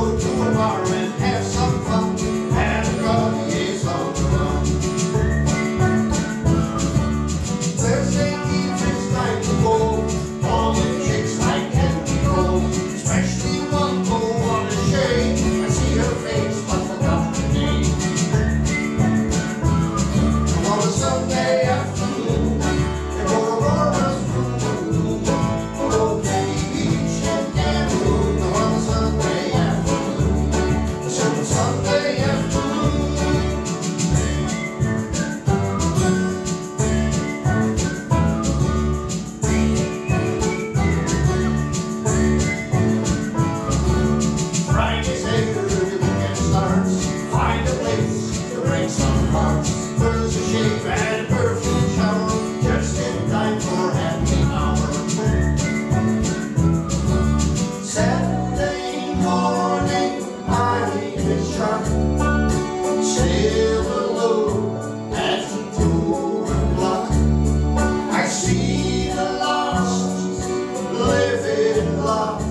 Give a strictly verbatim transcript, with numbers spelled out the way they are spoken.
go to a bar and have some fun, and God is on the run. Thursday evening's time to go, all the chicks I can control, especially one who wanna shake. I see her face but forgot her name. And on a Sunday afternoon, they go to Laura's room, go to the beach and gamble on a Sunday afternoon. So a Sunday afternoon. Friday's later, the weekend starts. Find a place to break some hearts. There's a shave and a perfume shower, just in time for happy hour. Saturday morning, I is sharp. Sail alone at two o'clock. I see the lost living lost.